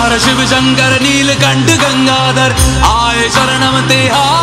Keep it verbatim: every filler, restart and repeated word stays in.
हर शिव शंकर नीलकंठ गंगाधर आए शरणम ते